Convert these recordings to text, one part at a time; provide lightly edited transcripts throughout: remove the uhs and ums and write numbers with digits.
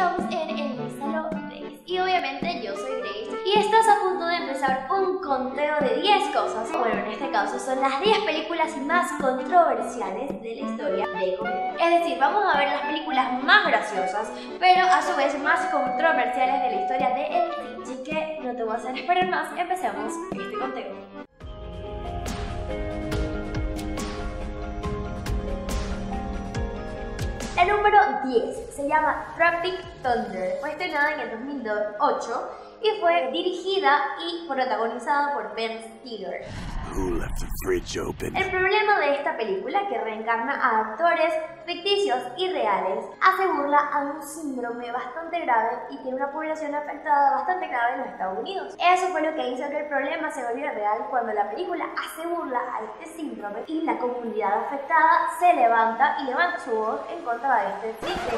estamos en el Salón Grace y obviamente yo soy Grace y estás a punto de empezar un conteo de 10 cosas, bueno, en este caso son las 10 películas más controversiales de la historia de comedia. Es decir, vamos a ver las películas más graciosas, pero a su vez más controversiales de la historia de el cine. Así que no te voy a hacer esperar más, empecemos este conteo. La número 10 se llama Tropic Thunder, fue estrenada en el 2008 y fue dirigida y protagonizada por Ben Stiller. El problema de esta película, que reencarna a actores ficticios y reales, hace burla a un síndrome bastante grave y tiene una población afectada bastante grave en los Estados Unidos. Eso fue lo que hizo que el problema se volviera real cuando la película hace burla a este síndrome y la comunidad afectada se levanta y levanta su voz en contra de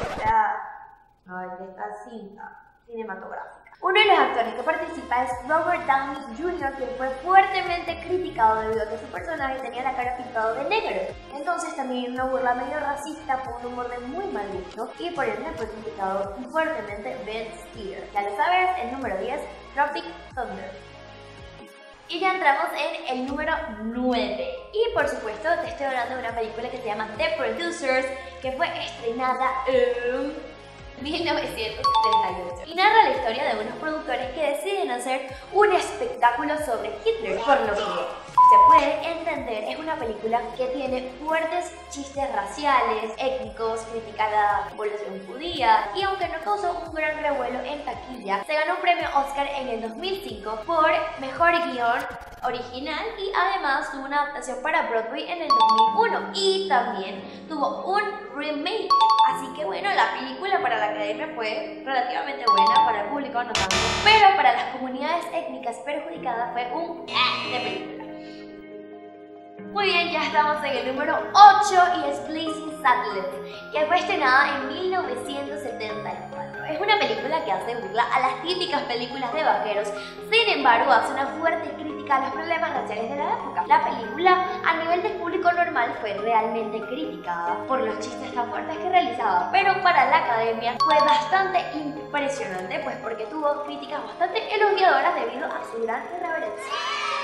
esta cinta cinematográfica. Uno de los actores que participa es Robert Downey Jr., quien fue fuertemente criticado debido a que su personaje tenía la cara pintada de negro. Entonces también una burla medio racista por un humor de muy mal gusto y por ende fue criticado fuertemente Ben Stiller. Ya lo sabes, el número 10, Tropic Thunder. Y ya entramos en el número 9. Y por supuesto te estoy hablando de una película que se llama The Producers, que fue estrenada en 1978 y narra la historia de unos productores que deciden hacer un espectáculo sobre Hitler, por lo que se puede entender es una película que tiene fuertes chistes raciales, étnicos, critica a la población judía y aunque no causó un gran revuelo en taquilla, se ganó un premio Oscar en el 2005 por mejor guión original y además tuvo una adaptación para Broadway en el 2001 y también tuvo un remake. Así que bueno, la película para la academia fue relativamente buena, para el público no tanto, pero para las comunidades étnicas perjudicadas fue un de película. Muy bien, ya estamos en el número 8 y es Blazing Saddles, que fue estrenada en 1974. Es una película que hace burla a las típicas películas de vaqueros, sin embargo hace una fuerte crítica a los problemas raciales de la época. La película a nivel de público normal fue realmente criticada por los chistes tan fuertes que realizaba, pero para la academia fue bastante impresionante, pues porque tuvo críticas bastante elogiadoras debido a su gran irreverencia.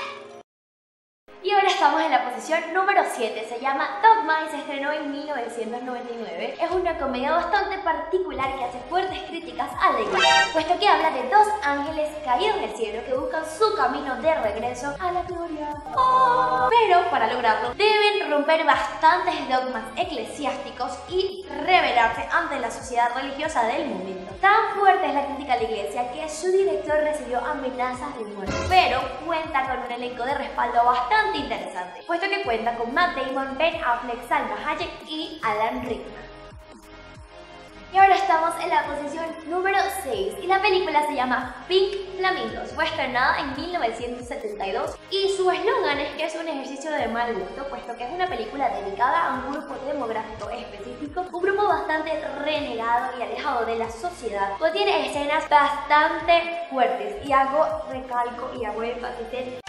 Y ahora estamos en la posición número 7, se llama Dogma y se estrenó en 1999. Es una comedia bastante particular que hace fuertes críticas a la iglesia, puesto que habla de dos ángeles caídos del cielo que buscan su camino de regreso a la gloria. Pero para lograrlo deben romper bastantes dogmas eclesiásticos y rebelarse ante la sociedad religiosa del momento. Tan fuerte es la crítica a la iglesia que su director recibió amenazas de muerte, pero cuenta con un elenco de respaldo bastante interesante, puesto que cuenta con Matt Damon, Ben Affleck, Salma Hayek y Alan Rickman. Y ahora estamos en la posición número 6 y la película se llama Pink Flamingos. Fue estrenada en 1972 y su eslogan es que es un ejercicio de mal gusto, puesto que es una película dedicada a un grupo demográfico específico, un grupo bastante renegado y alejado de la sociedad. Contiene escenas bastante fuertes y recalco y hago énfasis en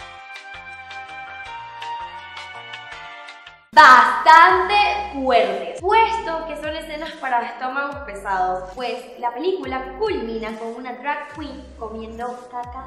bastante fuertes, puesto que son escenas para estómagos pesados, pues la película culmina con una drag queen comiendo caca.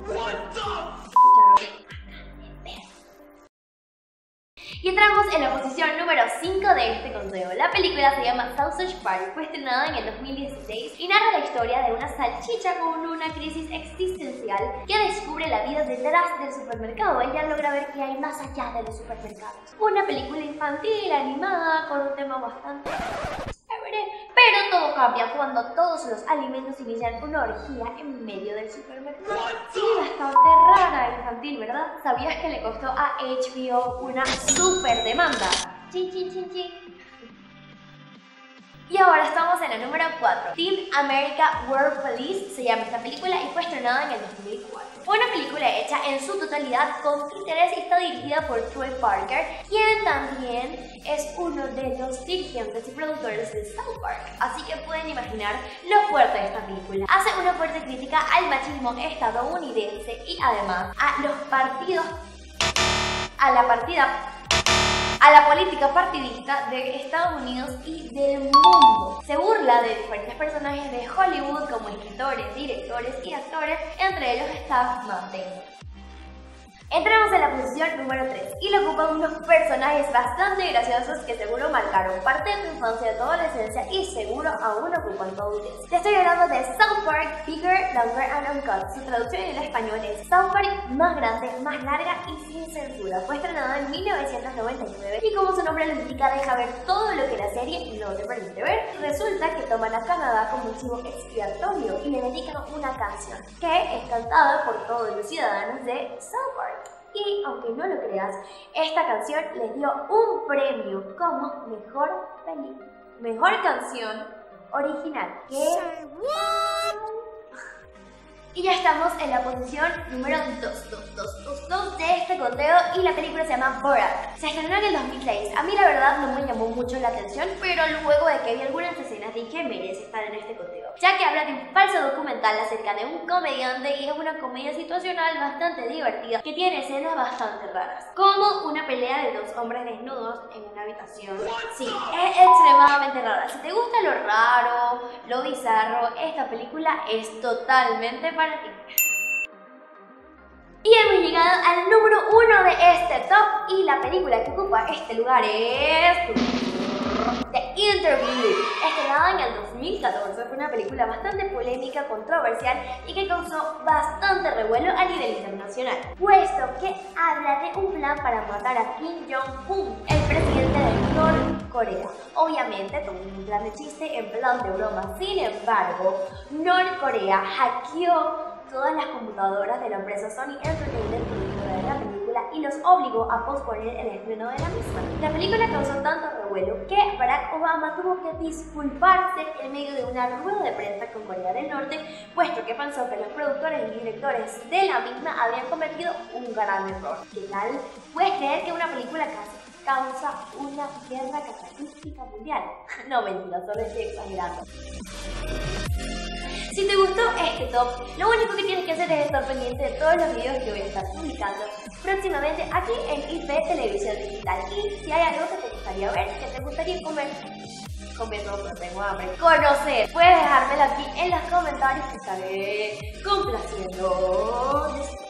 Y entramos en la posición número 5 de este conteo. La película se llama Sausage Party, fue estrenada en el 2016 y narra la historia de una salchicha con una crisis existencial que descubre la vida detrás del supermercado. Ella logra ver que hay más allá de los supermercados. Una película infantil, animada, con un tema bastante chévere, pero todo cambia cuando todos los alimentos inician una orgía en medio del supermercado. Sí, bastante rara e infantil, ¿verdad? ¿Sabías que le costó a HBO una super demanda? Chin, chin, chin, chin. Y ahora estamos en la número 4. Team America World Police se llama esta película y fue estrenada en el 2004. Fue una película hecha en su totalidad con títeres y está dirigida por Troy Parker, quien también es uno de los dirigentes y productores de South Park. Así que pueden imaginar lo fuerte de esta película. Hace una fuerte crítica al machismo estadounidense y además a los partidos, a la política partidista de Estados Unidos y del mundo. Se burla mezcla de diferentes personajes de Hollywood como escritores, directores y actores, entre ellos está Matt Damon. Entramos en la posición número 3 y lo ocupan unos personajes bastante graciosos que seguro marcaron parte de tu infancia, de tu adolescencia y seguro aún ocupan tu adultez. Te estoy hablando de South Park, Bigger, Longer and Uncut. Su traducción en español es South Park más grande, más larga y sin censura. Fue estrenada en 1999 y como su nombre lo indica, deja ver todo lo que la serie no te permite ver. Resulta que toman a Canadá como un chivo expiatorio y le dedican una canción que es cantada por todos los ciudadanos de South Park. Y aunque no lo creas, esta canción les dio un premio como mejor canción original. Y ya estamos en la posición número 2 de este conteo y la película se llama Borat. Se estrenó en el 2006. A mí la verdad no me llamó mucho la atención, pero luego de que vi algunas escenas dije merece estar en este conteo, ya que habla de un falso documental acerca de un comediante y es una comedia situacional bastante divertida que tiene escenas bastante raras, como una pelea de dos hombres desnudos en una habitación. Sí, es extremadamente rara. Si te gusta lo raro, lo bizarro, esta película es totalmente para ti. Y hemos llegado al número 1 de este top y la película que ocupa este lugar es The Interview. Estrenada en el 2014, fue una película bastante polémica, controversial y que causó bastante revuelo a nivel internacional, puesto que habla de un plan para matar a Kim Jong-un, el presidente de Norcorea. Obviamente todo un plan de chiste, en plan de broma. Sin embargo, Norcorea hackeó todas las computadoras de la empresa Sony Entertainment, productora de la película, y los obligó a posponer el estreno de la misma. La película causó tanto revuelo que Barack Obama tuvo que disculparse en medio de una rueda de prensa con Corea del Norte, puesto que pensó que los productores y directores de la misma habían cometido un gran error. ¿Qué tal? ¿Puedes creer que una película causa una guerra catastrófica mundial? No, mentira, solo estoy exagerando. Si te gustó este top, lo único que tienes que hacer es estar pendiente de todos los videos que voy a estar publicando próximamente aquí en IFE Televisión Digital. Y si hay algo que te gustaría ver, que te gustaría comer no tengo hambre, conocer, puedes dejármelo aquí en los comentarios que estaré complaciendo.